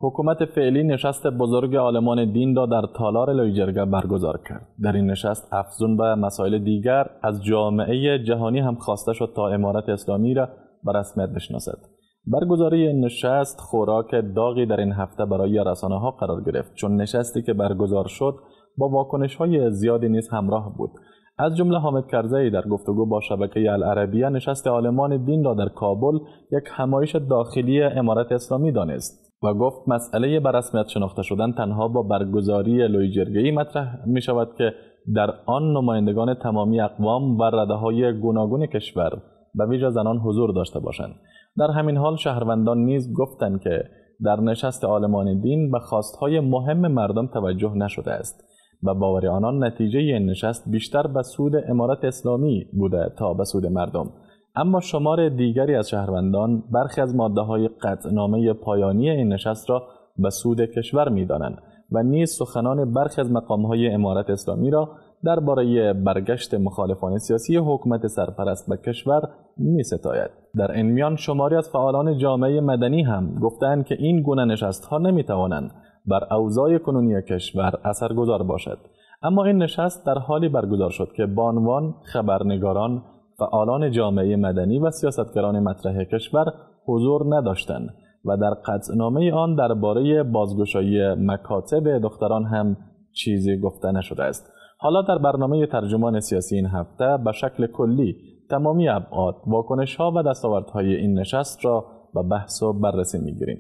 حکومت فعلی نشست بزرگ عالمان دین را در تالار لویجرگه برگزار کرد. در این نشست افزون به مسائل دیگر از جامعه جهانی هم خواسته شد تا امارت اسلامی را به رسمیت بشناسد. برگزاری این نشست خوراک داغی در این هفته برای رسانه‌ها قرار گرفت، چون نشستی که برگزار شد با واکنش‌های زیادی نیز همراه بود. از جمله حامد کرزی در گفتگو با شبکه العربیه نشست عالمان دین را در کابل یک همایش داخلی امارت اسلامی دانست و گفت مسئله به رسمیت شناخته شدن تنها با برگزاری لویجرگه‌ای مطرح می شود که در آن نمایندگان تمامی اقوام و رده‌های گوناگون کشور به ویژه زنان حضور داشته باشند. در همین حال شهروندان نیز گفتند که در نشست عالمان دین به خواستهای مهم مردم توجه نشده است. به باور آنان نتیجه این نشست بیشتر به سود امارت اسلامی بوده تا به سود مردم. اما شمار دیگری از شهروندان برخی از ماده‌های قطعنامه پایانی این نشست را به سود کشور می‌دانند و نیز سخنان برخی از مقام‌های امارت اسلامی را درباره برگشت مخالفان سیاسی حکومت سرپرست به کشور می‌ستاید. در این میان شماری از فعالان جامعه مدنی هم گفتند که این گونه نشست‌ها نمی‌توانند بر اوضاع کنونی کشور اثرگذار باشد. اما این نشست در حالی برگزار شد که بانوان، خبرنگاران، فعالان جامعه مدنی و سیاستگران مطرح کشور حضور نداشتند و در قطعنامه آن درباره بازگشایی مکاتب دختران هم چیزی گفته نشده است. حالا در برنامه ترجمان سیاسی این هفته به شکل کلی تمامی ابعاد، واکنش‌ها و دستاوردهای این نشست را به بحث و بررسی می‌گیریم.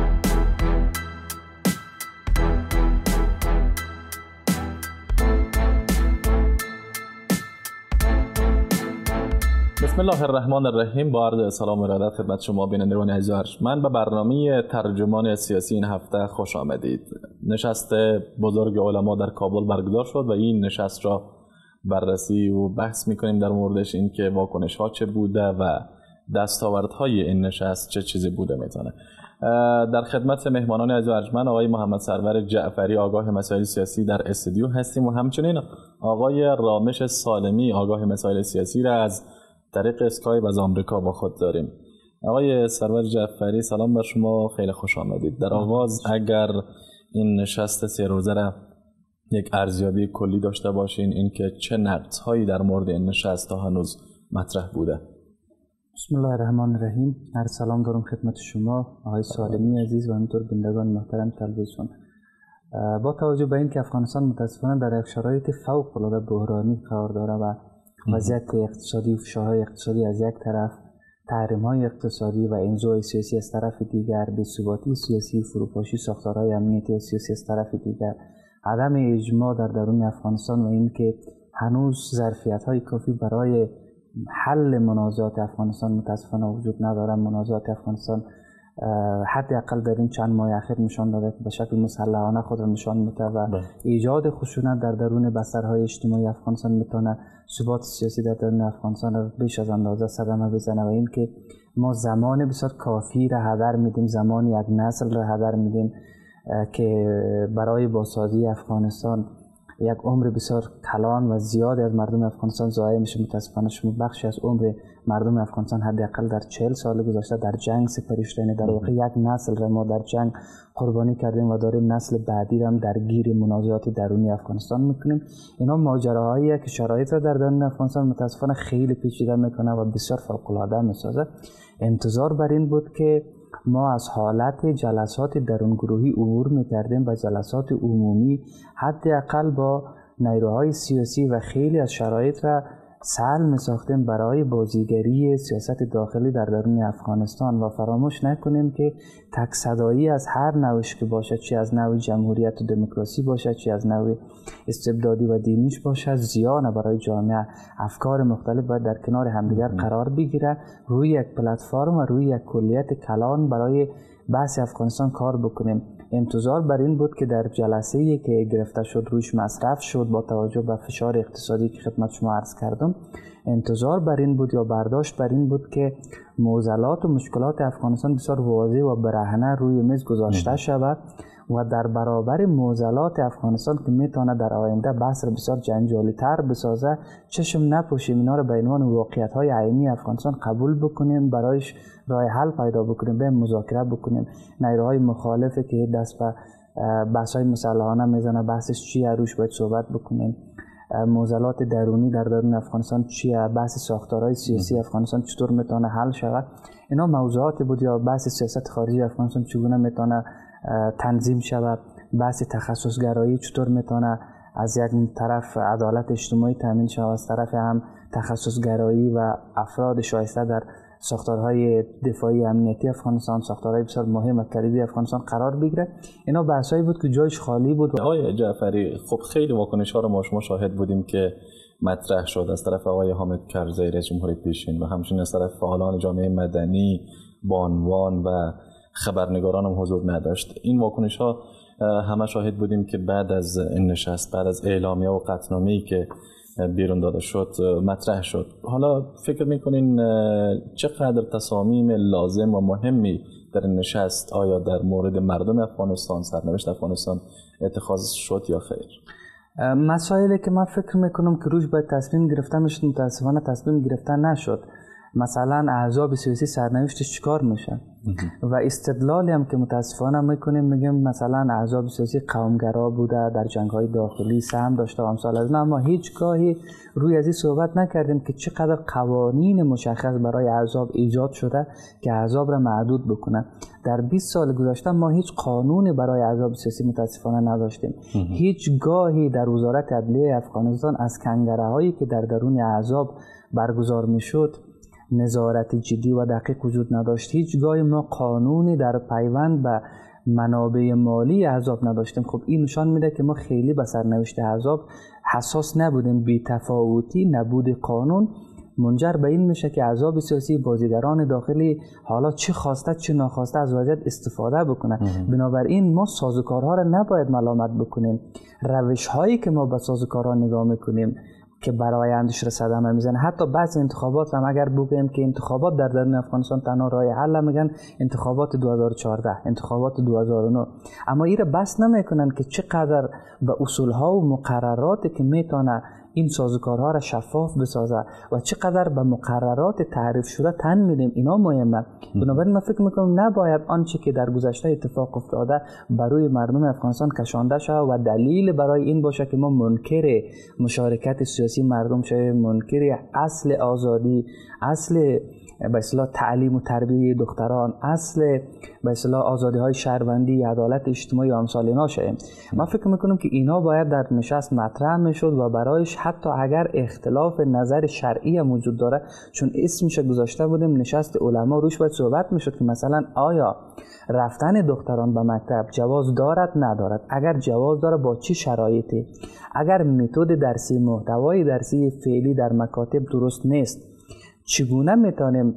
بسم الله الرحمن الرحیم. با عرض سلام و ارادت خدمت شما بینندگان عزیز و ارجمند به برنامه ترجمان سیاسی این هفته خوش آمدید. نشست بزرگ علما در کابل برگزار شد و این نشست را بررسی و بحث می‌کنیم در موردش، این که واکنش‌ها چه بوده و دستاوردهای این نشست چه چیزی بوده میتونه. در خدمت مهمانان عزیز و ارجمند آقای محمد سرور جعفری آگاه مسائل سیاسی در استودیو هستیم و همچنین آقای رامش سالمی آگاه مسائل سیاسی را از طریق اسکایپ از آمریکا با خود داریم. آقای سرور جعفری سلام بر شما، خیلی خوش آمدید. در آغاز اگر این نشست 3 روزه را یک ارزیابی کلی داشته باشین، این که چه نقدهایی در مورد این نشست تا هنوز مطرح بوده. بسم الله الرحمن الرحیم. هر سلام دارم خدمت شما آقای سالمی عزیز و همینطور بینندگان محترم تلویزیون. با توجه به اینکه افغانستان متاسفانه در یک شرایط فوق العاده بحرانی قرار داره و وضعیت اقتصادی و فشارهای اقتصادی از یک طرف، تحریم‌های اقتصادی و انزوای سیاسی از طرف دیگر، بی‌ثباتی سیاسی، فروپاشی ساختارهای امنیتی و سیاسی از طرف دیگر، عدم اجماع در درون افغانستان و اینکه هنوز ظرفیت‌های کافی برای حل منازعات افغانستان متاسفانه وجود نداره. منازعات افغانستان حداقل در این چند ماه اخیر نشان داده که به شکل مسلحانه خود را نشان میده و ایجاد خشونت در درون بسترهای اجتماعی افغانستان میتونه ثبات سیاسی در درون افغانستان را بیش از اندازه صدمه بزنه و این که ما زمان بسیار کافی را هدر میدیم، زمان یک نسل را هدر میدیم که برای بازسازی افغانستان یک عمر بسیار کلان و زیادی از مردم افغانستان ضایع میشه. متاسفانه شما بخشی از عمر مردم افغانستان حداقل در 40 سال گذشته در جنگ سپری شده، یعنی در واقع یک نسل را ما در جنگ قربانی کردیم و داریم نسل بعدی را هم درگیر منازعات درونی افغانستان میکنیم. اینا ماجراهاییه که شرایط را در درون افغانستان متاسفانه خیلی پیچیده میکنه و بسیار فوق العاده میسازه. انتظار بر این بود که ما از حالت جلسات درونگروهی عبور میکردیم و جلسات عمومی حداقل با نیروهای سیاسی و خیلی از شرایط را سهل می‌ساختیم برای بازیگری سیاست داخلی در درون افغانستان و فراموش نکنیم که تک صدایی از هر نوعش که باشد، چه از نوع جمهوریت و دموکراسی باشد، چه از نوع استبدادی و دینیش باشد، زیان برای جامعه. افکار مختلف باید در کنار همدیگر قرار بگیره، روی یک پلتفرم و روی یک کلیت کلان برای بحث افغانستان کار بکنیم. انتظار بر این بود که در جلسه‌ای که گرفته شد روش مصرف شد با توجه به فشار اقتصادی که خدمت شما عرض کردم، انتظار بر این بود یا برداشت بر این بود که معضلات و مشکلات افغانستان بسیار واضح و برهنه روی میز گذاشته شود و در برابر معضلات افغانستان که میتونه در آینده بحث را بسیار جنجالی تر بسازه، چشم نپوشیم اینا را به عنوان واقعیت های عینی افغانستان قبول بکنیم، برایش راه حل پیدا بکنیم، به مذاکره بکنیم. نیروهای مخالفه که دست به بحث های مسلحانه میزنه، بحثش چیه، روش باید صحبت بکنیم. معضلات درونی در درون افغانستان چیه، بحث ساختارهای سیاسی افغانستان چطور میتونه حل شود. اینا موضوعاتی بود. یا بحث سیاست خارجی افغانستان چگونه میتونه تنظیم شود، بحث تخصصگرایی چطور میتونه از یک طرف عدالت اجتماعی تامین شود، از طرف هم تخصصگرایی و افراد شایسته در ساختارهای دفاعی امنیتی افغانستان، ساختارهای بسیار مهم و کلیدی افغانستان قرار بگیره. اینا بحثایی بود که جایش خالی بود. آقای جعفری، خب خیلی واکنش ها رو ما شما شاهد بودیم که مطرح شد از طرف آقای حامد کرزی رئیس جمهوری پیشین و همچنین از طرف فعالان جامعه مدنی، بانوان و خبرنگاران هم حضور نداشت. این واکنش ها همه شاهد بودیم که بعد از این نشست، بعد از اعلامیه و قطعنامه‌ای که بیرون داده شد مطرح شد. حالا فکر میکنین چقدر تصامیم لازم و مهمی در این نشست آیا در مورد مردم افغانستان، سرنوشت افغانستان اتخاذ شد یا خیر؟ مسائلی که من فکر میکنم که روش باید تصمیم گرفته میشد متاسفانه تصمیم گرفته نشد. مثلا احزاب سیاسی سرنوشتش چیکار میشه و استدلالی هم که متاسفانه میکنیم میگیم مثلا احزاب سیاسی قومگرا بوده، در جنگ‌های داخلی سهم داشته و امثال از اینا، اما هیچگاهی روی از این صحبت نکردیم که چقدر قوانین مشخص برای احزاب ایجاد شده که احزاب را محدود بکنه. در 20 سال گذشته ما هیچ قانونی برای احزاب سیاسی متاسفانه نداشتیم. هیچگاهی در وزارت عدلیه افغانستان از کنگره‌هایی که در درون احزاب برگزار میشد نظارت جدی و دقیق وجود نداشت. هیچگاهی ما قانونی در پیوند به منابع مالی احزاب نداشتیم. خب این نشان میده که ما خیلی به سرنوشت احزاب حساس نبودیم. بی‌تفاوتی، نبود قانون منجر به این میشه که احزاب سیاسی، بازیگران داخلی حالا چه خواسته چه ناخواسته از وضعیت استفاده بکنه. بنابراین ما سازوکارها را نباید ملامت بکنیم. روش هایی که ما به سازوکارها نگاه میکنیم که برای اندش را صدمه میزنه. حتی بعضی انتخابات هم اگر بگیم که انتخابات در درون افغانستان تنها راه حل، میگن انتخابات 2014، انتخابات 2009، اما این را بس نمیکنن که چقدر به اصولها و مقرراتی که میتونه این سازوکارها را شفاف بسازه و چقدر به مقررات تعریف شده تن میدیم. اینا مهمه. بنابراین من فکر میکنم نباید آنچه که در گذشته اتفاق افتاده بر روی مردم افغانستان کشانده شود و دلیل برای این باشه که ما منکر مشارکت سیاسی مردم شویم، منکر اصل آزادی، اصل به اصطلاح تعلیم و تربیت دختران، اصل به اصطلاح آزادی‌های شهروندی، عدالت اجتماعی و امثال اینا شویم. من فکر میکنم که اینا باید در نشست مطرح میشد و برایش حتی اگر اختلاف نظر شرعی هم وجود داره، چون اسمش گذاشته بودیم نشست علما، روش باید صحبت میشد که مثلا آیا رفتن دختران به مکتب جواز دارد ندارد، اگر جواز داره با چه شرایطی، اگر متد درسی، محتوای درسی فعلی در مکاتب درست نیست، چگونه میتونیم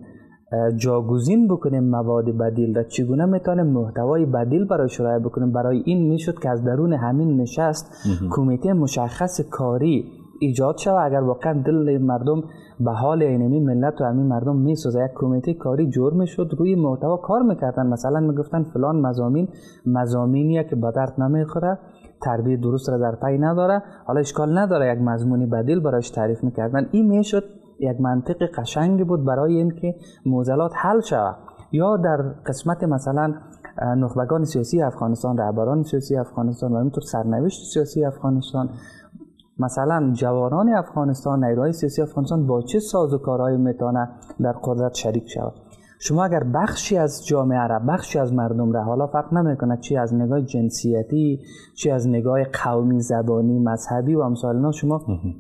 جاگزین بکنیم مواد بدیل را، چگونه میتونیم محتوای بدیل برای ارائه بکنیم. برای این میشد که از درون همین نشست کمیته مشخص کاری ایجاد شود. اگر واقعا دل مردم به حال اینمی ملت و همین مردم میسوزه، یک کمیته کاری جور میشد، روی محتوا کار میکردن. مثلا میگفتن فلان مضامینیه که به درد نمیخوره، تربیت درست را در پی نداره، حالا اشکال نداره یک مضمونی بدیل برایش تعریف میکردن. این میشد یک منطق قشنگ بود برای اینکه معضلات حل شود. یا در قسمت مثلا نخبگان سیاسی افغانستان، رهبران سیاسی افغانستان و همینطور سرنوشت سیاسی افغانستان، مثلا جوانان افغانستان، نیروهای سیاسی افغانستان با چه سازوکارهایی میتونه در قدرت شریک شود. شما اگر بخشی از جامعه را، بخشی از مردم را، حالا فرق نمیکنه چی از نگاه جنسیتی، چی از نگاه قومی، زبانی، مذهبی و امثال اینا، شما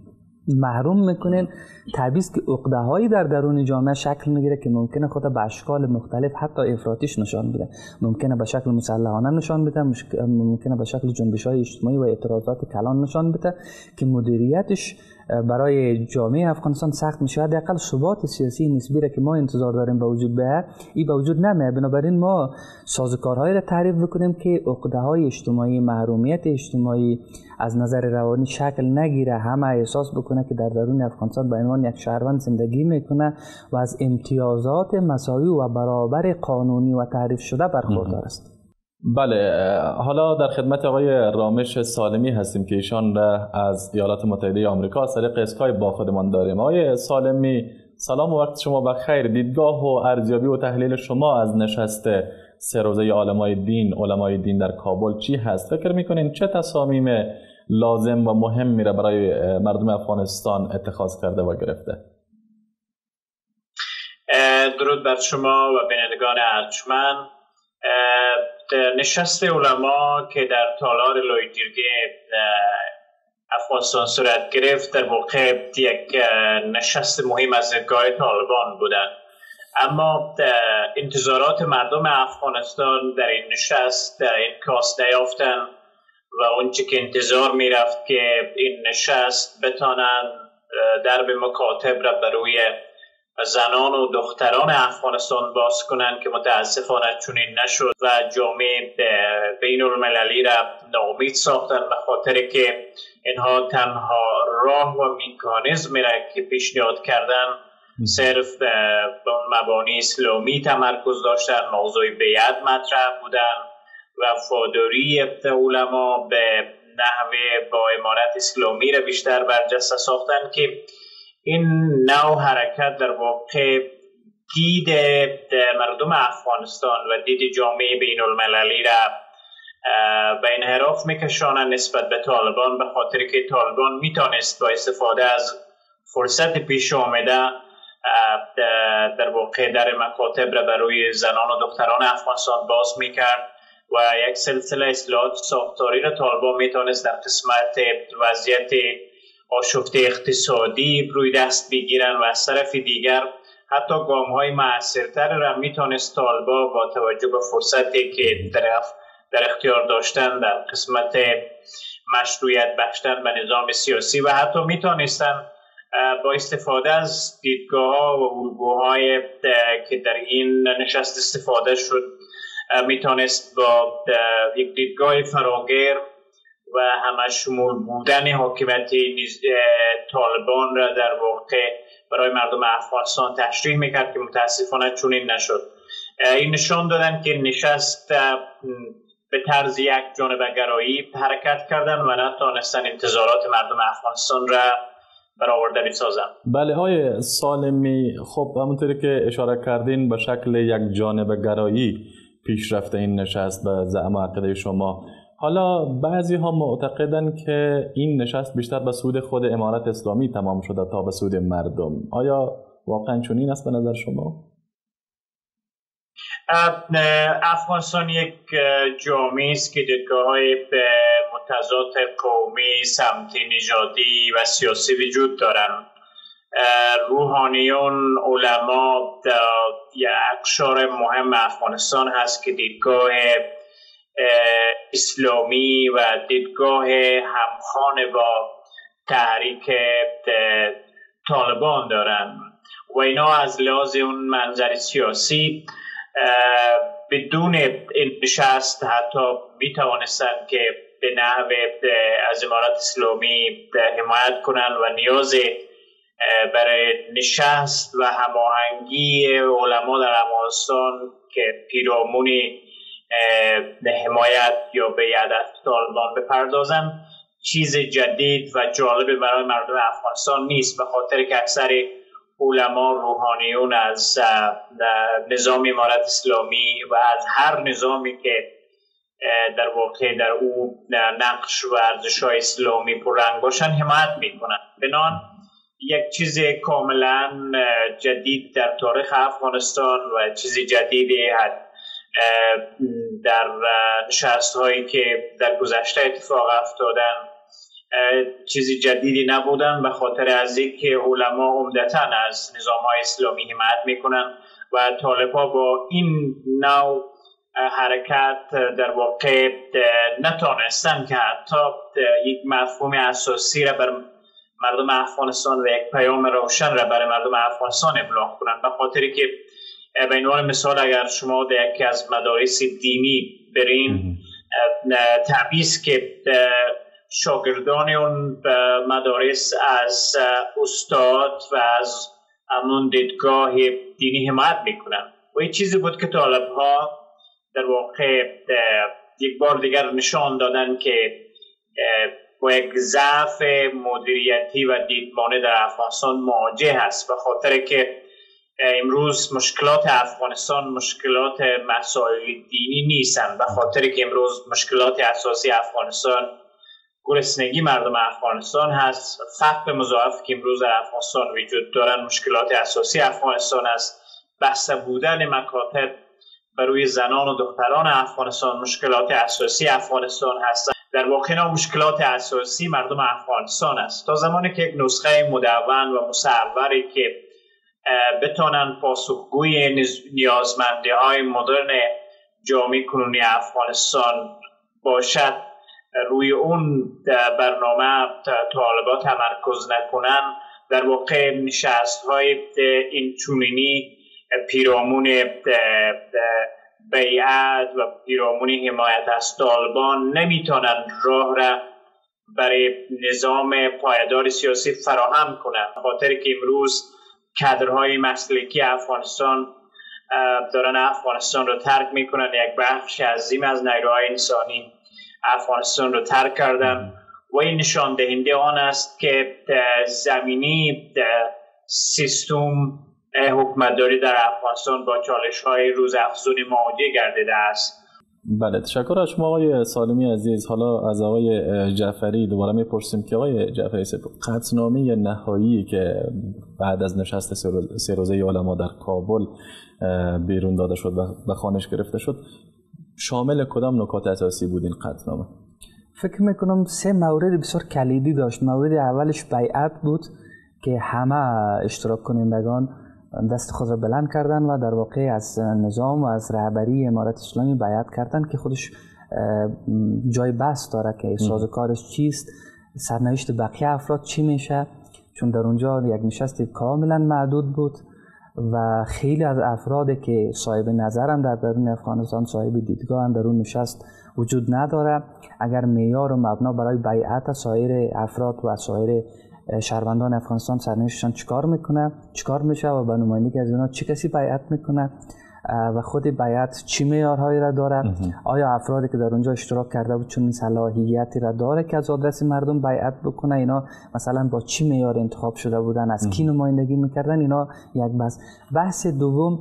محروم میکنین، طبیعی که عقده‌هایی در درون جامعه شکل میگیره که ممکنه خود به اشکال مختلف حتی افراطیش نشان بده، ممکنه به شکل مسلحانه نشان بده، ممکنه به شکل جنبش‌های اجتماعی و اعتراضات کلان نشان بده که مدیریتش برای جامعه افغانستان سخت میشه. حداقل ثبات سیاسی نسبی را که ما انتظار داریم به وجود بیاد، این به وجود نمیاد. بنابراین ما سازوکارهایی را تعریف بکنیم که عقده‌های اجتماعی، محرومیت اجتماعی از نظر روانی شکل نگیره، همه احساس بکنه که در درون افغانستان به عنوان یک شهروند زندگی میکنه و از امتیازات مساوی و برابر قانونی و تعریف شده برخوردار است. بله، حالا در خدمت آقای رامش سالمی هستیم که ایشان از ایالات متحده آمریکا از طریق اسکایپ با خودمان داریم. آقای سالمی سلام و وقت شما بخیر. دیدگاه و ارزیابی و تحلیل شما از نشست 3 روزه علمای دین در کابل چی هست؟ فکر میکنین چه تصامیم لازم و مهمی را برای مردم افغانستان اتخاذ کرده و گرفته؟ درود بر شما و بینندگان ارجمند. نشست علما که در تالار لویجرگه افغانستان صورت گرفت در واقع یک نشست مهم از دیدگاه طالبان بودند، اما انتظارات مردم افغانستان در این نشست انعکاس نیافتند و اونچه که انتظار میرفت که این نشست بتانند درب مکاتب را برای زنان و دختران افغانستان باز کنند که متاسفانه چنین نشد و جامعه بین المللی را ناامید ساختند، به خاطر که اینها تنها راه و مکانیزمی را که پیشنهاد کردند صرف به مبانی اسلامی تمرکز داشتند، موضوع بیعت مطرح بودند و وفاداری علما به نحوه با امارت اسلامی را بیشتر برجسته ساختند که این نوع حرکت در واقع دید مردم افغانستان و دید جامعه بین المللی را به انحراف میکشانند نسبت به طالبان، به خاطر که طالبان میتونست با استفاده از فرصت پیش آمده در واقع در مکاتب را برای زنان و دختران افغانستان باز میکرد و یک سلسله اصلاحات ساختاری را طالبان میتونست در قسمت وضعیت آشفته اقتصادی روی دست بگیرن و از طرف دیگر حتی گام‌های مؤثرتر را میتونست طالبان با توجه به فرصتی که در اختیار داشتن در قسمت مشروعیت بخشیدن به نظام سیاسی و حتی میتونستن با استفاده از دیدگاه‌ها و الگوهای که در این نشست استفاده شد میتونست با یک دیدگاه فراگیر و همه شمول بودن حاکمیت طالبان را در واقع برای مردم افغانستان تشریح میکرد که متاسفانه چنین نشد. این نشان دادن که نشست به طرز یک جانبه‌گرایی حرکت کردن و نتوانستن انتظارات مردم افغانستان را برآورده بسازن. بله های سالمی، خب همونطوری که اشاره کردین به شکل یک جانبه‌گرایی پیش رفته این نشست به زعم عقیده شما. حالا بعضی ها معتقدن که این نشست بیشتر به سود خود امارت اسلامی تمام شده تا به سود مردم. آیا واقعا چنین است به نظر شما؟ افغانستان یک جامعه است که دیدگاه‌های متضاد قومی، سمتی، نژادی و سیاسی وجود دارند. روحانیون، علما یک اقشار مهم افغانستان هست که دیدگاه اسلامی و دیدگاه همخوان با تحریک طالبان دارند و اینا از لحاظ اون منظر سیاسی بدون این نشست حتی می توانستند که به نحو از امارت اسلامی حمایت کنند و نیاز برای نشست و هماهنگی علما در افغانستان که پیرامون حمایت یا بیعت طالبان بپردازن چیز جدید و جالب برای مردم افغانستان نیست، به خاطر که اکثر علما روحانیون از نظام امارت اسلامی و از هر نظامی که در واقع در او نقش و ارزش‌های اسلامی پررنگ باشن حمایت میکنن. بنان یک چیز کاملا جدید در تاریخ افغانستان و چیز جدیدی در نشست هایی که در گذشته اتفاق افتادن چیزی جدیدی نبودن، به خاطر از اینکه علما عمدتاً از نظام های اسلامی حمایت میکنن و طالب‌ها با این نوع حرکت در واقع نتونستن که حتی یک مفهوم اساسی را بر مردم افغانستان و یک پیام روشن را برای مردم افغانستان ابلاغ کنند. به خاطری که به عنوان مثال اگر شما در یکی از مدارس دینی برین تعبیز که شاگردان اون مدارس از استاد و از امون دیدگاه دینی حمایت میکنن و این چیزی بود که طالب‌ها در واقع یک بار دیگر نشان دادن که با یک ضعف مدیریتی و دیدبانی در افغانستان مواجه هست، به خاطر که امروز مشکلات افغانستان مشکلات مسائل دینی نیستند، به خاطر که امروز مشکلات اساسی افغانستان گرسنگی مردم افغانستان هست. فقر مضاعف که امروز در افغانستان وجود دارن مشکلات اساسی افغانستان است. بسته بودن مکاتب برای زنان و دختران افغانستان مشکلات اساسی افغانستان هست. در واقع مشکلات اساسی مردم افغانستان است. تا زمانی که یک نسخه مدون و مصوری که بتونن پاسخگوی نیازمندی‌های مدرن جامعه کنونی افغانستان باشد، روی اون برنامه طالبان تمرکز نکنن، در واقع نشست‌های این چونینی پیرامون بیعت و پیرامون حمایت از طالبان نمیتونن راه را برای نظام پایدار سیاسی فراهم کنند، خاطر که امروز کادرهای مسلکی افغانستان دارن افغانستان رو ترک میکنن. یک بخش عظیم از نیروهای انسانی افغانستان رو ترک کردن و این نشان دهنده آن است که زمینی سیستم حکومتداری در افغانستان با چالش‌های روزافزون مواجه گردیده است. بله، تشکر از شما آقای سالمی عزیز. حالا از آقای جعفری دوباره میپرسیم که آقای جعفری قطعنامه نهایی که بعد از نشست سه روزه علما در کابل بیرون داده شد و به خوانش گرفته شد شامل کدام نکات اساسی بود این قطعنامه؟ فکر میکنم 3 مورد بسیار کلیدی داشت. مورد اولش بیعت بود که همه اشتراک کنندگان دست خود را بلند کردن و در واقع از نظام و از رهبری امارت اسلامی بیعت کردن که خودش جای بحث داره که سازوکارش چیست، سرنوشت بقیه افراد چی میشه، چون در اونجا یک نشست کاملا محدود بود و خیلی از افرادی که صاحب نظرن در درون افغانستان، صاحب دیدگاه در اون نشست وجود نداره. اگر معیار و مبنا برای بیعت سایر افراد و سایر شهروندان افغانستان سرنوشتشان چیکار میشه و به نمایندگی از اینا چه کسی بیعت میکنه و خود بیعت چی معیارهایی را داره، آیا افرادی که در اونجا اشتراک کرده بود چون صلاحیتی را داره که از آدرس مردم بیعت بکنه، اینا مثلا با چی معیار انتخاب شده بودن، از کی نمایندگی میکردن، اینا یک بحث دوم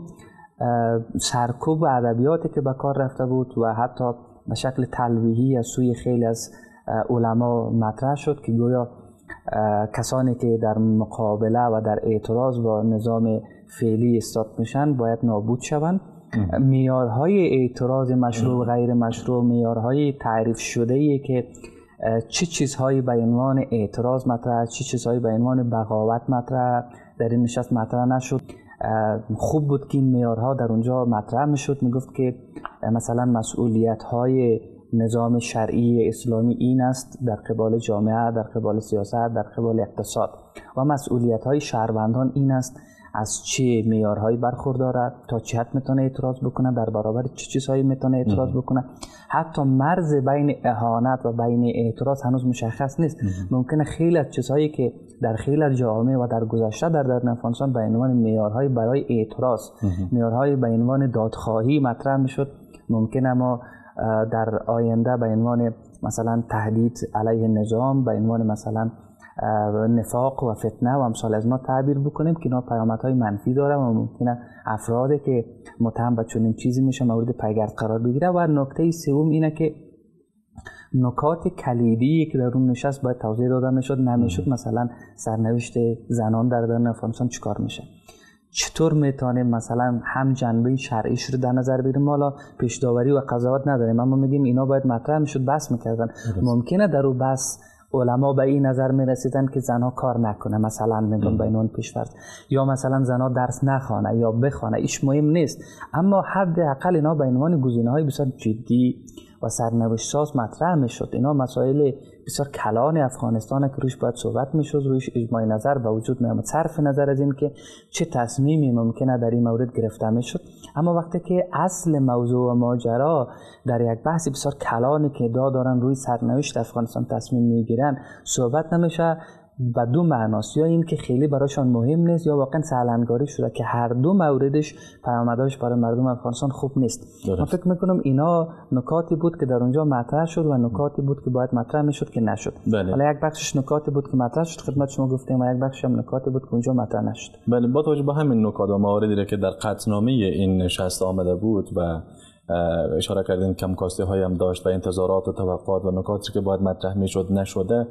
سرکوب و ادبیاتی که به کار رفته بود و حتی به شکل تلویحی از سوی خیلی از علما مطرح شد که گویا کسانی که در مقابله و در اعتراض با نظام فعلی استاد میشن باید نابود شوند. معیارهای اعتراض مشروع و غیر مشروع، معیارهای تعریف شده‌ای که چه چیزهایی به عنوان اعتراض مطرح، چه چیزهایی به عنوان بغاوت مطرح در این نشست مطرح نشد. خوب بود که این معیارها در اونجا مطرح میشد. میگفت که مثلا مسئولیت‌های نظام شرعی اسلامی این است در قبال جامعه، در قبال سیاست، در قبال اقتصاد، و مسئولیت‌های شهروندان این است از چه معیارهایی برخورداره، تا چه حد میتونه اعتراض بکنه، در برابر چه چیزهایی میتونه اعتراض بکنه. حتی مرز بین اهانت و بین اعتراض هنوز مشخص نیست. ممکنه خیلی از چیزهایی که در خیلی از جوامع و در گذشته در درون افغانستان به عنوان معیارهای برای اعتراض، معیارهای به عنوان دادخواهی مطرح میشد، ممکنه ما در آینده به عنوان مثلا تهدید علیه نظام، به عنوان مثلا نفاق و فتنه و امثال از ما تعبیر بکنیم که اینا پیامدهای منفی داره و ممکنه افرادی که متهم به چنین چیزی میشه مورد پیگرد قرار بگیره. و نکته سوم اینه که نکات کلیدی که در اون نشست باید توضیح داده میشد نمیشد. مثلا سرنوشت زنان در درون افغانستان چیکار میشه، چطور میتونیم مثلا هم جنبه شرعیش رو در نظر بگیریم. حالا پیش داوری و قضاوت نداریم، اما میگیم اینا باید مطرح میشد، بحث میکردن. ممکنه در اون بحث علما به این نظر میرسیدن که زنها کار نکنه، مثلا میگم به عنوان پیش‌فرض، یا مثلا زنها درس نخوانه یا بخوانه، ایش مهم نیست، اما حداقل اینا به عنوان گزینه‌های بسیار جدی و سرنوشت ساز مطرح میشد. اینا مسائل بسیار کلان افغانستان که روش باید صحبت میشد، روش اجماع نظر به وجود میامد، صرف نظر از این که چه تصمیمی ممکنه در این مورد گرفته میشد. اما وقتی که اصل موضوع و ماجرا در یک بحث بسیار کلانی که دارن روی سرنوشت افغانستان تصمیم میگیرن صحبت نمیشه، به دو معناست، یا این که خیلی برایشان مهم نیست یا واقعا سهل‌انگاری شده که هر دو موردش پیامدش برای مردم افغانستان خوب نیست. من فکر میکنم اینا نکاتی بود که در اونجا مطرح شد و نکاتی بود که باید مطرح میشد که نشد. حالا یک بخشش نکاتی بود که مطرح شد خدمت شما گفتیم و یک بخشش هم نکاتی بود که اونجا مطرح نشد. بله، با توجه به همین نکات و مواردی که در قطعنامه این نشست آمده بود و اشاره کردین کمکاستی های هم داشت و انتظارات و توقعات و نکاتی که باید مطرح میشد نشده،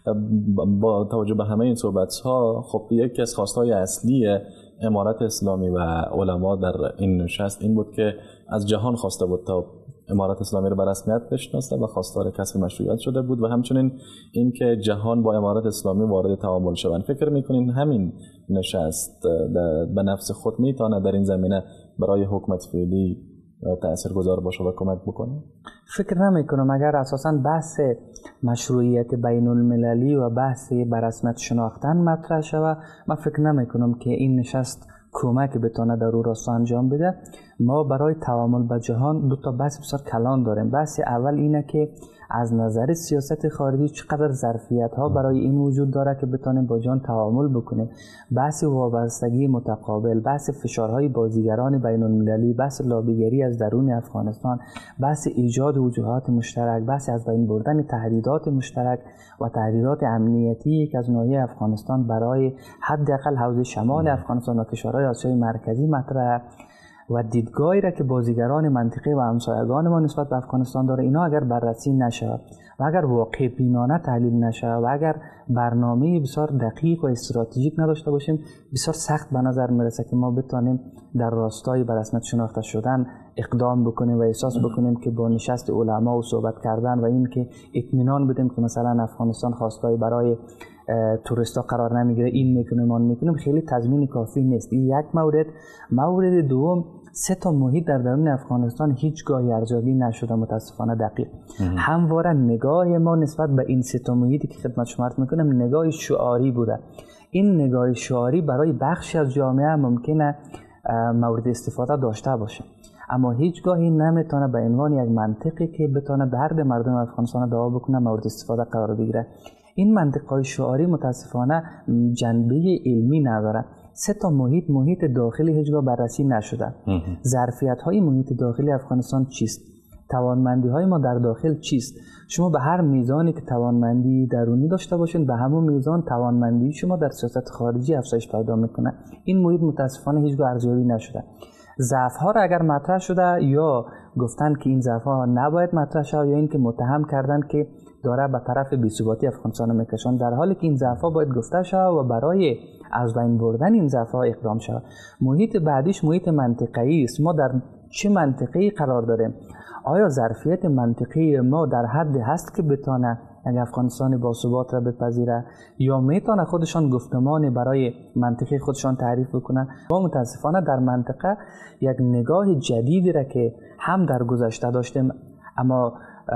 با توجه به همه این صحبت ها خب یکی از خواستهای اصلی امارت اسلامی و علما در این نشست این بود که از جهان خواسته بود تا امارت اسلامی رو به رسمیت بشناسه و خواستار کسب مشروعیت شده بود و همچنین این که جهان با امارت اسلامی وارد تعامل شوند. فکر میکنین همین نشست به نفس خود میتونه در این زمینه برای حکومت فعلی تاثیرگذار باشه و کمک بکنه؟ فکر نمیکنم. اگر اساساً بحث مشروعیت بین المللی و بحث به رسمیت شناختن مطرح شود، من فکر نمیکنم که این نشست کمک بتونه در او راستا انجام بده. ما برای تعامل با جهان دو تا بحث بسیار کلان داریم. بحث اول اینه که از نظر سیاست خارجی چقدر ظرفیت ها برای این وجود داره که بتونیم با جهان تعامل بکنیم. بحث وابستگی متقابل، بحث فشارهای بازیگران بین المللی، بحث لابیگری از درون افغانستان، بحث ایجاد وجوهات مشترک، بحث از بین بردن تهدیدات مشترک و تهدیدات امنیتی که از ناحیه افغانستان برای حداقل حوزه شمال افغانستان و کشورهای آسیای مرکزی مطرح و دیدگاهی را که بازیگران منطقه و همسایگان ما نسبت به افغانستان داره، اینا اگر بررسی نشه و اگر واقع بینانه تحلیل نشه و اگر برنامه بسیار دقیق و استراتژیک نداشته باشیم، بسیار سخت به نظر میرسه که ما بتونیم در راستای به رسمیت شناخته شدن اقدام بکنیم و احساس بکنیم که با نشست علما و صحبت کردن و این که اطمینان بدیم که مثلا افغانستان خواستای برای توریستا قرار نمیگیره، این میکنیم آن میکنیم، خیلی تضمین کافی نیست. این یک مورد. مورد دوم، 3 تا محیط در درون افغانستان هیچگاه ارزیابی نشده متاسفانه دقیق. همواره نگاه ما نسبت به این 3 تا محیطی که خدمت شما عرض میکنم نگاه شعاری بوده. این نگاه شعاری برای بخشی از جامعه ممکنه مورد استفاده داشته باشه، اما هیچگاهی نمیتونه به عنوان یک منطقی که بتونه درد مردم افغانستان دوا بکنه مورد استفاده قرار بگیره. این منطقه شعاری متاسفانه جنبه علمی نداره. 3 تا محیط داخلی هیچگاه بررسی نشده. ظرفیت های محیط داخلی افغانستان چیست؟ توانمندی های ما در داخل چیست؟ شما به هر میزانی که توانمندی درونی داشته باشین به همون میزان توانمندی شما در سیاست خارجی افزایش پیدا میکنه. این محیط متاسفانه هیچگاه ارزیابی نشده. ضعف ها را اگر مطرح شده یا گفتن که این ضعف ها نباید مطرح شود یا اینکه متهم کردن که داره به طرف بی‌ثباتی افغانستان میکشن، در حالی که این ضعف ها باید گفته شود و برای از بین بردن این ضعف ها اقدام شود. محیط بعدیش محیط منطقه‌ای است. ما در چه منطقه‌ای قرار داریم؟ آیا ظرفیت منطقی ما در حد هست که بتونه یک افغانستان باثبات را بپذیره یا میتونه خودشان گفتمان برای منطقه خودشان تعریف بکنن؟ ما متاسفانه در منطقه یک نگاه جدیدی را که هم در گذشته داشتیم اما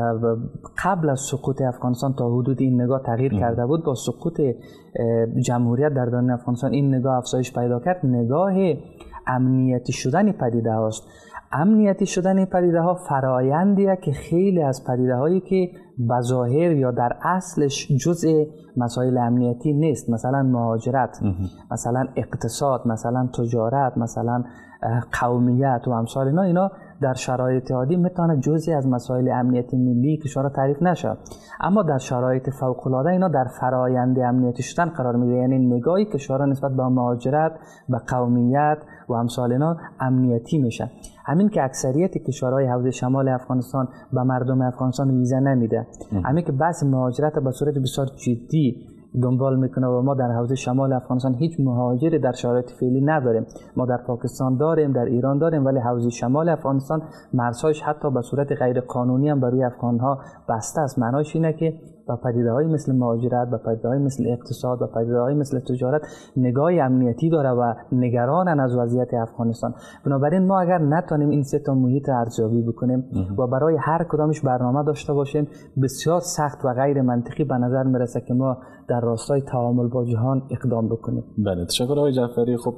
قبل از سقوط افغانستان تا حدود این نگاه تغییر کرده بود، با سقوط جمهوریت در درون افغانستان این نگاه افزایش پیدا کرد. نگاه امنیتی شدن پدیده هاست. امنیتی شدن پدیده ها فرایندیه که خیلی از پدیده هایی که بظاهر یا در اصلش جزء مسائل امنیتی نیست، مثلا مهاجرت، مثلا اقتصاد، مثلا تجارت، مثلا قومیت و امثال اینا در شرایط عادی میتونه جزئی از مسائل امنیتی ملی کشور تعریف نشه، اما در شرایط فوق العاده اینا در فرآیند امنیتی شدن قرار میگیره. یعنی نگاهی کشورها نسبت به مهاجرت، به قومیت و امثال اینا امنیتی میشه. همین که اکثریت کشورهای حوزه شمال افغانستان به مردم افغانستان ویزا نمیده، همین که بحث مهاجرت به صورت بسیار جدی دنبال میکنه و ما در حوزه شمال افغانستان هیچ مهاجری در شرایط فعلی نداریم. ما در پاکستان داریم، در ایران داریم، ولی حوزه شمال افغانستان مرزهایش حتی به صورت غیر قانونی هم برای افغانها بسته است. معناش اینه که با پدیده‌های مثل مهاجرت، با پدیده‌های مثل اقتصاد، با پدیده‌های مثل تجارت نگاه امنیتی داره و نگرانن از وضعیت افغانستان. بنابراین ما اگر نتونیم این 3 تا محیط ارزیابی بکنیم و برای هر کدامش برنامه داشته باشیم، بسیار سخت و غیر منطقی به نظر میرسه که ما در راستای تعامل با جهان اقدام بکنیم. بله، تشکر آقای جعفری. خب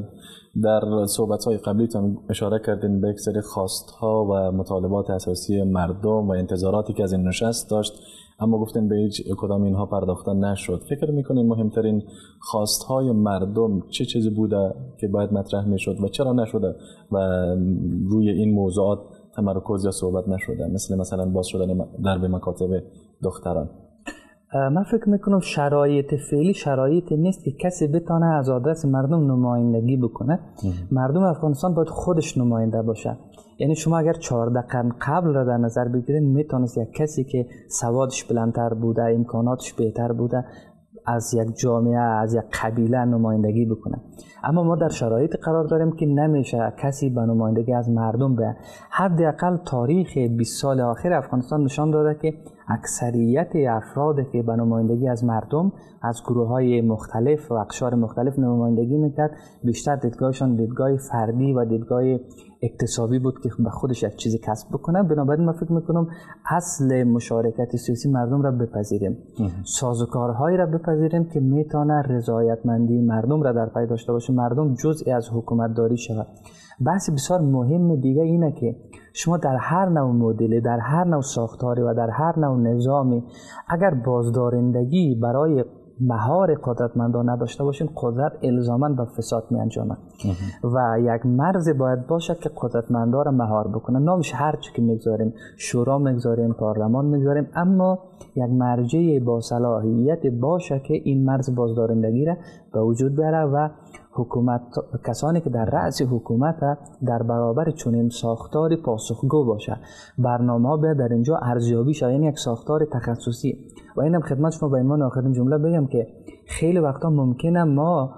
در صحبت‌های قبلیتون اشاره کردین به یک سری خواست‌ها و مطالبات اساسی مردم و انتظاراتی که از این نشست داشت اما گفتین به هیچ کدام اینها پرداخته نشد. فکر میکنین مهمترین خواستهای مردم چه چیزی بوده که باید مطرح میشد و چرا نشده و روی این موضوعات تمرکز یا صحبت نشده، مثلا باز شدن درب مکاتب دختران؟ من فکر میکنم شرایط فعلی شرایطی نیست که کسی بتونه از آدرس مردم نمایندگی بکنه. مردم افغانستان باید خودش نماینده باشه. یعنی شما اگر 14 قرن قبل را در نظر بگیرید، میتونست یک کسی که سوادش بلندتر بوده، امکاناتش بهتر بوده، از یک جامعه، از یک قبیله نمایندگی بکنه. اما ما در شرایط قرار داریم که نمیشه کسی به نمایندگی از مردم به. حداقل تاریخ 20 سال آخر افغانستان نشان داده که اکثریت افرادی که به نمایندگی از مردم از گروه‌های مختلف و اقشار مختلف نمایندگی میکرد، بیشتر دیدگاهشان دیدگاه فردی و دیدگاه اکتسابی بود که به خودش یک چیزی کسب بکنه. بنابراین من فکر میکنم اصل مشارکت سیاسی مردم را بپذیریم، سازوکارهایی را بپذیریم که میتونه رضایتمندی مردم را در پی داشته باشه، مردم جزئی از حکومت داری شود. بحث بسیار مهم دیگه اینه که شما در هر نوع مدلی، در هر نوع ساختاری و در هر نوع نظامی اگر بازدارندگی برای مهار قدرتمندان نداشته باشین، قدرت الزاماً به فساد می انجامد و یک مرز باید باشد که قدرتمندان را مهار بکنه. نامش هر چی که میگذاریم، شورا میگذاریم، پارلمان میگذاریم، اما یک مرجع با صلاحیت باشه که این مرز بازدارندگی را به وجود بیاره و حکومت، کسانی که در رأس حکومت در برابر چنین ساختاری پاسخگو باشه. برنامه‌ها باید در اینجا ارزیابی شود، یعنی یک ساختار تخصصی. و اینم خدمت شما به عنوان آخرین جمله بگم که خیلی وقتا ممکنه ما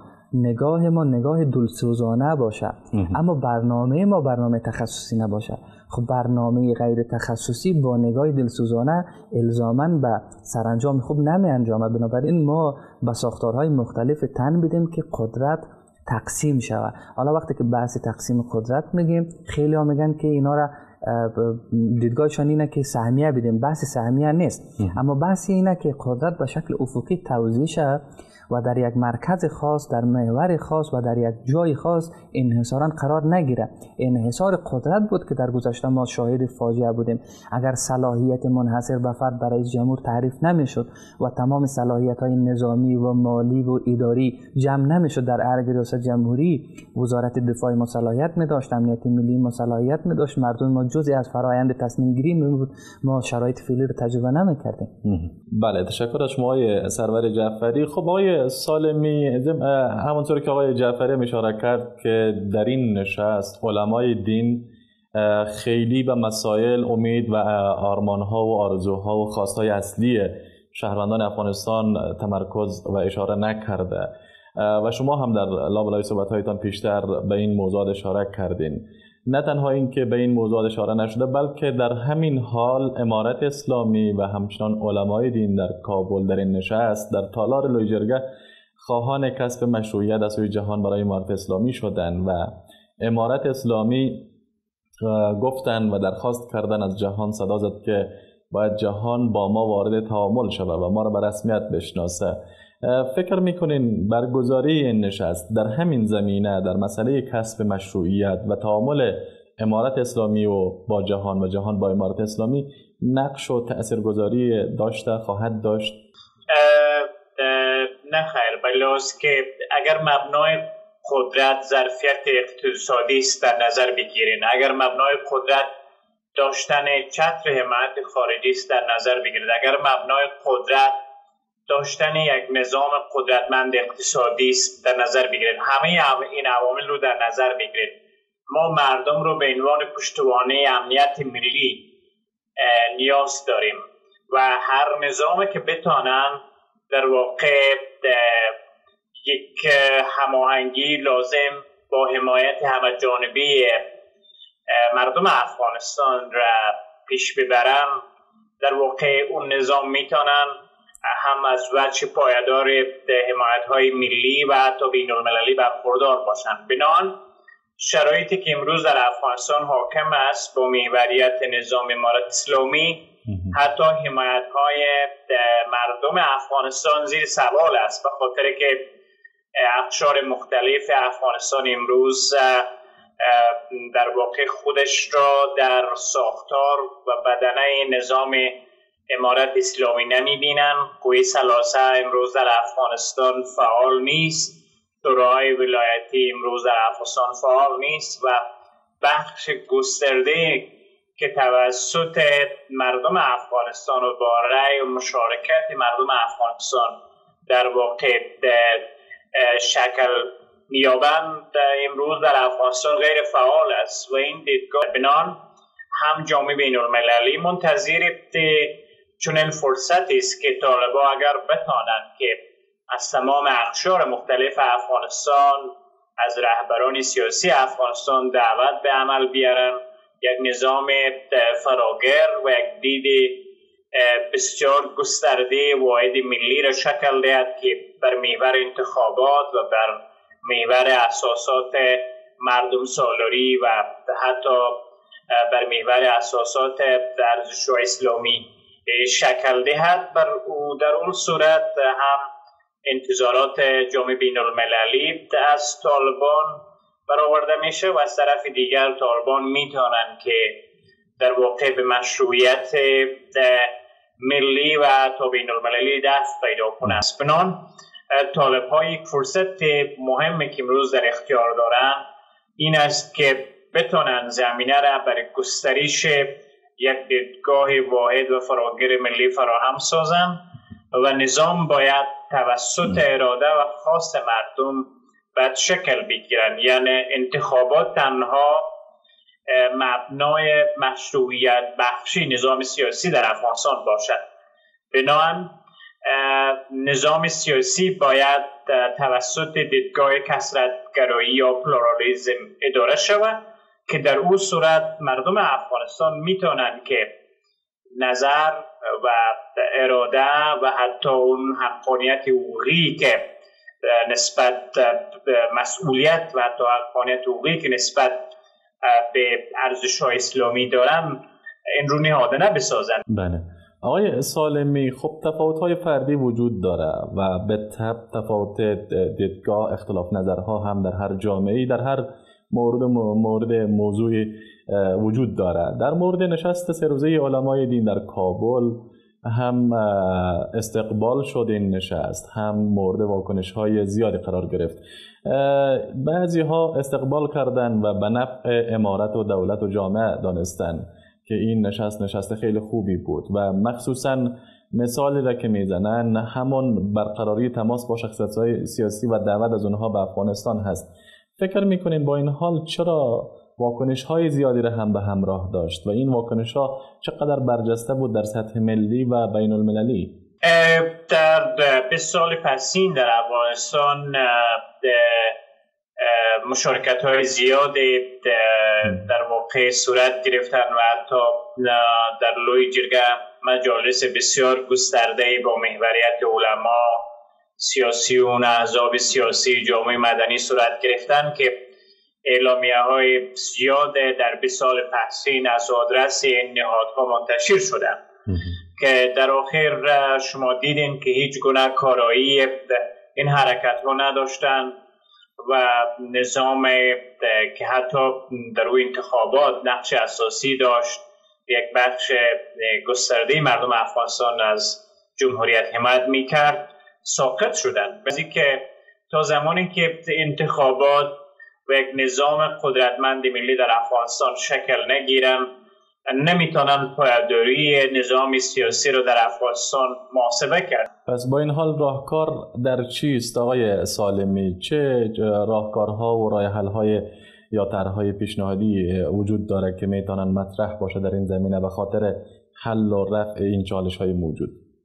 نگاه دلسوزانه باشه، اما برنامه تخصصی نباشه. خب برنامه غیر تخصصی با نگاه دلسوزانه الزاماً به سرانجام خوب نمی انجامه. بنابراین ما به ساختارهای مختلف تن بدیم که قدرت تقسیم شود. حالا وقتی که بحث تقسیم قدرت میگیم، خیلی ها میگن که اینا را دیدگاهشان اینه که سهمیه بدیم. بحث سهمیه نیست، اما بحث اینه که قدرت به شکل افقی توزیع شود و در یک مرکز خاص، در محور خاص و در یک جای خاص انحصاراً قرار نگیره. انحصار قدرت بود که در گذشته ما شاهد فاجعه بودیم. اگر صلاحیت منحصر به فرد برای رئیس جمهور تعریف نمیشد و تمام صلاحیت‌های نظامی و مالی و اداری جمع نمیشد در ارگ ریاست جمهوری، وزارت دفاع ما صلاحیت نداشت، امنیت ملی ما صلاحیت نداشت، مردم ما جزئی از فرآیند تصمیم گیری میبود، ما شرایط فعلی رو تجربه نمیکردیم. بله، تشکر از شما آقای سرور جعفری. خب آقای سالمی، همونطور که آقای جعفری اشاره کرد که در این نشست علمای دین خیلی به مسائل، امید و آرمان‌ها و آرزوها و خواست‌های اصلی شهروندان افغانستان تمرکز و اشاره نکرده و شما هم در لابلای صحبت‌هایتان پیشتر به این موضوع اشاره کردین. نه تنها این که به این موضوع اشاره نشده، بلکه در همین حال امارت اسلامی و همچنان علمای دین در کابل در این نشست در تالار لویجرگه خواهان کسب مشروعیت از سوی جهان برای امارت اسلامی شدند و امارت اسلامی گفتن و درخواست کردن از جهان، صدا زد که باید جهان با ما وارد تعامل شود و ما را به رسمیت بشناسه. فکر میکنین برگزاری این نشست در همین زمینه، در مسئله کسب مشروعیت و تعامل امارت اسلامی و با جهان و جهان با امارت اسلامی نقش و تأثیرگذاری داشته خواهد داشت؟ نه خیر، بلکه که اگر مبنای قدرت ظرفیت اقتصادی است در نظر بگیرین، اگر مبنای قدرت داشتن چتر حمایت خارجی است در نظر بگیرید، اگر مبنای قدرت داشتن یک نظام قدرتمند اقتصادی است در نظر بگیرید، همه این عوامل رو در نظر بگیرید، ما مردم رو به عنوان پشتوانه امنیت ملی نیاز داریم و هر نظامی که بتانن در واقع یک هماهنگی لازم با حمایت همه جانبی مردم افغانستان را پیش ببرن، در واقع اون نظام میتونن هم از وجه پایدار حمایت‌های ملی و حتی بین‌المللی برخوردار باشند. بنابراین شرایطی که امروز در افغانستان حاکم است با محوریت نظام امارت اسلامی، حتی حمایت‌های مردم افغانستان زیر سوال است، به خاطر که اقشار مختلف افغانستان امروز در واقع خودش را در ساختار و بدنه نظام امارت اسلامی نمیبینن. قوه ثلاثه امروز در افغانستان فعال نیست، شورای ولایتی امروز در افغانستان فعال نیست و بخش گسترده که توسط مردم افغانستان و با رأی و مشارکت مردم افغانستان در واقع شکل میابند امروز در افغانستان غیر فعال است و این دیدگاه بنان هم جامعه بین المللی منتظر چنین فرصتی است که طالبان اگر بتانند که از تمام اقشار مختلف افغانستان، از رهبران سیاسی افغانستان دعوت به عمل بیارن، یک نظام فراگیر و یک دید بسیار گسترده واحد ملی را شکل دهد که بر محور انتخابات و بر محور اساسات مردم سالاری و حتی بر محور اساسات ارزش‌های اسلامی شکل دهد. در اون صورت هم انتظارات جامعه بین المللی از طالبان برآورده میشه و از طرف دیگر طالبان میتونن که در واقع به مشروعیت ملی و تا بین المللی دست پیدا کنه است. بنان طالب ها یک فرصت مهمی که امروز در اختیار دارن این است که بتونن زمینه را برای گسترش یک دیدگاه واحد و فراگیر ملی فراهم سازن و نظام باید توسط اراده و خواست مردم باید شکل بگیرن. یعنی انتخابات تنها مبنای مشروعیت بخشی نظام سیاسی در افغانستان باشد. بنابراین نظام سیاسی باید توسط دیدگاه کثرت‌گرایی یا پلورالیسم اداره شود که در اون صورت مردم افغانستان میتونن که نظر و اراده و حتی اون حقانیت حقوقی که نسبت به مسئولیت و حتی حقانیت حقوقی که نسبت به ارزش‌های اسلامی دارن این رو نهادینه بسازن. بله آقای سالمی، خب تفاوت‌های فردی وجود داره و به تفاوت دیدگاه اختلاف نظرها هم در هر جامعه‌ای در هر مورد موضوعی وجود داره. در مورد نشست سه روزه علمای دین در کابل هم استقبال شد این نشست، هم مورد واکنش‌های زیادی قرار گرفت. بعضی ها استقبال کردن و به نفع امارت و دولت و جامعه دانستن که این نشست خیلی خوبی بود و مخصوصاً مثالی را که میزنن همون برقراری تماس با شخصیت‌های سیاسی و دعوت از اونها به افغانستان هست. فکر میکنین با این حال چرا واکنش‌های زیادی را هم به همراه داشت و این واکنش‌ها چقدر برجسته بود در سطح ملی و بین المللی؟ در 20 سال پسین در افغانستان مشارکت‌های زیادی در واقع صورت گرفتن و حتی در لوی جرگه مجالس بسیار گسترده با محوریت علما، سیاسیون، احزاب سیاسی، جامعه مدنی صورت گرفتن که اعلامیه‌های زیاد در 20 سال پسین از آدرس این نهادها منتشر شدن که در آخر شما دیدین که هیچ گونه کارایی این حرکت‌ها نداشتن و نظام که حتی در روی انتخابات نقش اساسی داشت، یک بخش گسترده مردم افغانستان از جمهوریت حمایت میکرد، ساقط شدن. بعضی که تا زمانی که انتخابات و یک نظام قدرتمند ملی در افغانستان شکل نگیرن نمیتونن پایداری نظام سیاسی رو در افغانستان محاسبه کرد. پس با این حال راهکار در چیست آقای سالمی؟ چه راهکارها و راه حل‌های یا طرح‌های پیشنهادی وجود داره که میتونن مطرح باشه در این زمینه به خاطر حل و رفع این چالش‌های موجود؟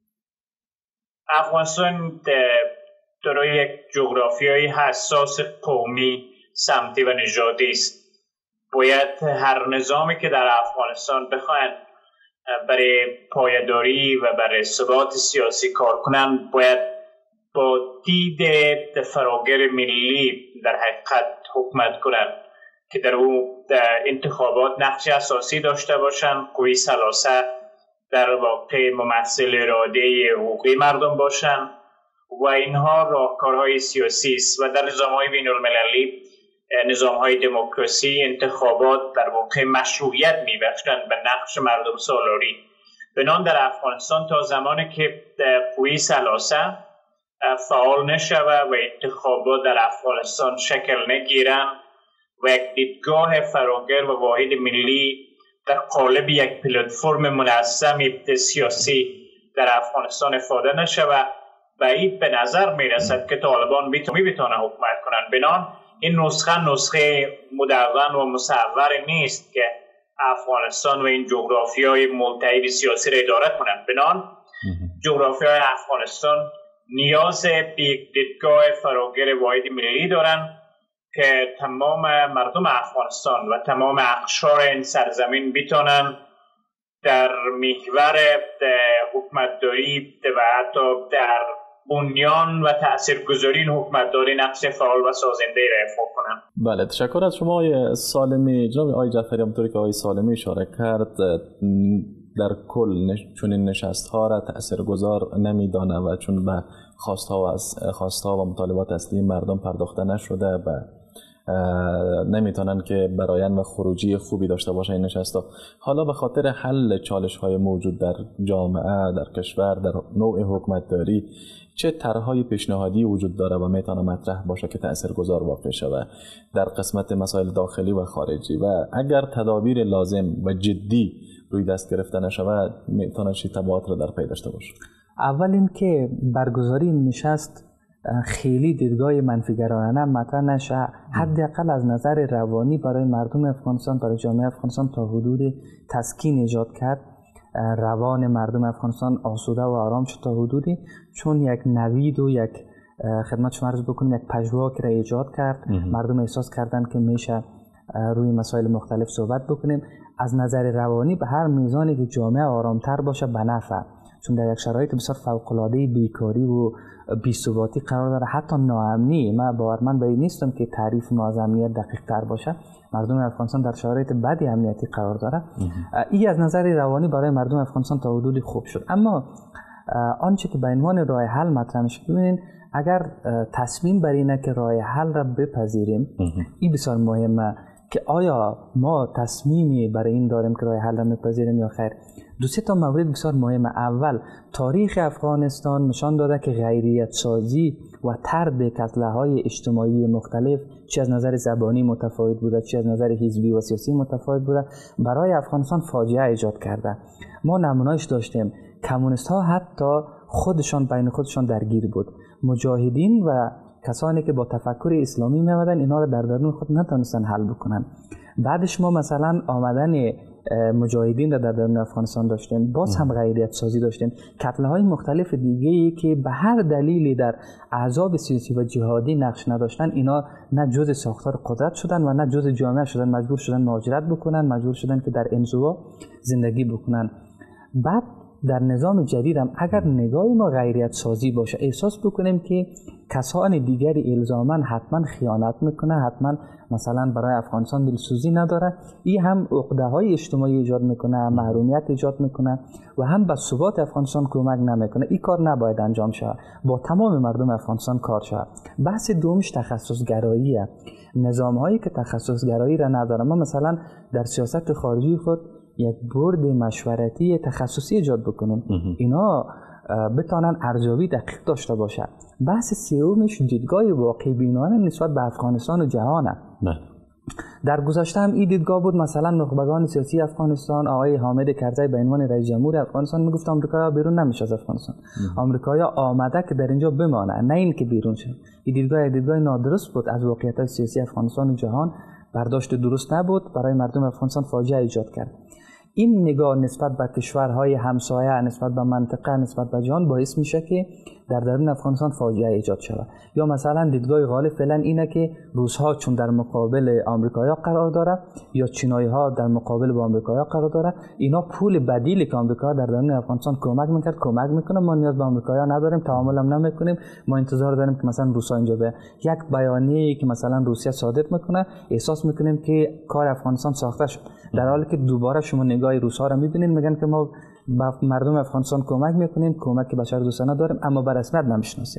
افغانستان در یک جغرافیای حساس قومی، سمتی و نژادی است. باید هر نظامی که در افغانستان بخواهند برای پایداری و برای ثبات سیاسی کار کنند باید با دید فراگیر ملی در حقیقت حکومت کنند که در او انتخابات نقش اساسی داشته باشند، قوه ثلاثه در واقع ممثل اراده حقوقی مردم باشند و اینها راهکارهای سیاسی است و در نظام‌های بین‌المللی نظام‌های دموکراسی انتخابات در واقع مشروعیت می‌بخشند به نقش مردم سالاری بنان در افغانستان تا زمانی که قوی ثلاثه فعال نشود و انتخابات در افغانستان شکل نگیرن و یک دیدگاه فراگیر و واحد ملی در قالب یک پلتفرم منظم سیاسی در افغانستان افاده نشود، بعید به نظر می رسد که طالبان میتونه حکومت کنند. بنان این نسخه مدون و مصور نیست که افغانستان و این جغرافیای ملتهب سیاسی را اداره کنند. بنان جغرافیای افغانستان نیاز به یک دیدگاه فراگیر واحد ملی دارند که تمام مردم افغانستان و تمام اقشار این سرزمین بتونن در محور حکومتداری و حتی در بنیان و تاثیرگذاری این حکومتداری نقش فعال و سازنده را ایفا کنند. بله، تشکر از شما آقای سالمی. جناب آقای جعفری، همونطوری که آقای سالمی اشاره کرد، در کل چون این نشست ها را تاثیرگذار نمیدانه و چون به خواستها و مطالبات اصلی مردم پرداخته نشده و نمیتونن که برآیند و خروجی خوبی داشته باشه این نشست ها. حالا به خاطر حل چالش های موجود در جامعه، در کشور، در نوع حکومتداری، چه طرحهای پیشنهادی وجود داره و میتونه مطرح باشه که تاثیرگذار واقع شود در قسمت مسائل داخلی و خارجی، و اگر تدابیر لازم و جدی روی دست گرفته نشود میتونه چه تبعات رو در پی داشته باشه؟ اول اینکه برگزاری نشست خیلی دیدگاه منفیگرایانه مطرح نشه، حداقل از نظر روانی برای مردم افغانستان، برای جامعه افغانستان تا حدود تسکین ایجاد کرد. روان مردم افغانستان آسوده و آرام شد تا حدودی، چون یک نوید و یک خدمت شما عرض بکنم یک پژواک را ایجاد کرد. مردم احساس کردن که میشه روی مسائل مختلف صحبت بکنیم. از نظر روانی به هر میزانی که جامعه آرامتر باشه به نفع، چون در یک شرایط بسیار فوق‌العاده بیکاری و بی‌ثباتی قرار داره، حتی ناامنی. من باورمند به این نیستم که تعریف ما از امنیت دقیق تر باشه. مردم افغانستان در شرایط بدی امنیتی قرار داره. این از نظر روانی برای مردم افغانستان تا حدودی خوب شد. اما آنچه که به عنوان راه حل مطرح میشه، ببینید اگر تصمیم بر اینه که راه حل را بپذیریم، این بسیار مهمه که آیا ما تصمیمی برای این داریم که راه حل را بپذیریم یا خیر. دو سه تا مورد بسیار مهمه. اول، تاریخ افغانستان نشان داده که غیریت سازی و طرد کتله‌های اجتماعی مختلف، چه از نظر زبانی متفاوت بوده، چه از نظر حزبی و سیاسی متفاوت بوده، برای افغانستان فاجعه ایجاد کرده. ما نمونه‌اش داشتیم. کمونیست‌ها حتی خودشان بین خودشان درگیر بود. مجاهدین و کسانی که با تفکر اسلامی می‌آمدن اینا رو در درون خود نتونستن حل بکنن. بعدش ما مثلا آمدن مجاهدین را در درون افغانستان داشتیم، باز هم غیریت سازی داشتیم، کتله‌های مختلف دیگه‌ای که به هر دلیلی در احزاب سیاسی و جهادی نقش نداشتن، اینا نه جزء ساختار قدرت شدن و نه جزء جامعه شدن، مجبور شدن مهاجرت بکنن، مجبور شدن که در انزوا زندگی بکنن. بعد در نظام جدید هم اگر نگاه ما غیریت سازی باشه، احساس بکنیم که کسان دیگری الزاماً حتما خیانت میکنه، حتما مثلا برای افغانستان دلسوزی نداره، این هم عقده‌های اجتماعی ایجاد میکنه، محرومیت ایجاد میکنه و هم به ثبات افغانستان کمک نمیکنه. این کار نباید انجام شود، با تمام مردم افغانستان کار شود. بحث دومش تخصص‌گراییه. نظام‌هایی که تخصص‌گرایی را نداره، ما مثلا در سیاست خارجی خود یک بورد مشورتی تخصصی ایجاد بکنیم، اینا بتونن ارزیابی دقیق داشته باشه. بحث سومش دیدگاه واقع بینانه نسبت به افغانستان و جهانه. در گذشته هم این دیدگاه بود. مثلا نخبگان سیاسی افغانستان، آقای حامد کرزی به عنوان رئیس جمهور افغانستان میگفت آمریکا بیرون نمیشه از افغانستان، آمریکایی‌ها آمده که در اینجا بمانه، نه این که بیرون شه. این دیدگاه نادرست بود از واقعیت سیاسی افغانستان و جهان، برداشت درست نبود، برای مردم افغانستان فاجعه ایجاد کرد. این نگاه نسبت به کشورهای همسایه، نسبت به منطقه، نسبت به جهان باعث میشه که در درون افغانستان فاجعه ایجاد شود. یا مثلا دیدگاه غالب فعلا اینه که روس‌ها چون در مقابل آمریکایی‌ها قرار داره یا چینایی‌ها در مقابل با آمریکایی‌ها قرار داره، اینا پول بدیلی که آمریکا در درون افغانستان کمک میکرد کمک میکنه، ما نیاز به آمریکایی‌ها نداریم، تعامل هم نمیکنیم، ما انتظار داریم که مثلا روس‌ها اینجا به یک بیانیه‌ای که مثلا روسیه صادر میکنه احساس میکنیم که کار افغانستان ساخته شد، در حالی که دوباره شما نگاه روس‌ها رو میبینید میگن که ما با مردم افغانستان کمک میکنیم، کمک بشر دوستانه داریم، اما به رسمیت نمیشناسیم.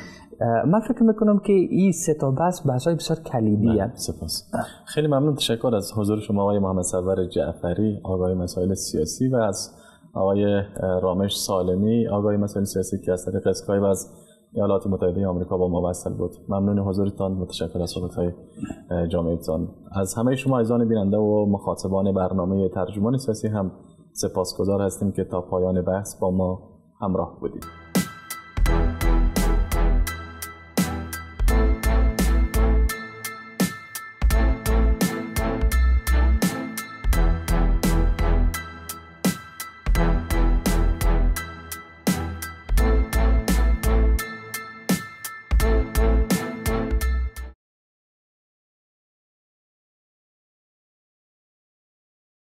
من فکر میکنم که این سه تا بحث‌های بسیار کلیدیه. سپاس. خیلی ممنون، تشکر از حضور شما آقای محمد سرور جعفری، آقای مسائل سیاسی، و از آقای رامش سالمی، آقای مسائل سیاسی که از طریق اسکایپ از ایالات متحده آمریکا با ما وصل بود. ممنون حضورتان، متشکر از صحبت‌های جامعتان. از همه شما عزیزان بیننده و مخاطبان برنامه ترجمان سیاسی هم سپاسگزار هستیم که تا پایان بحث با ما همراه بودید.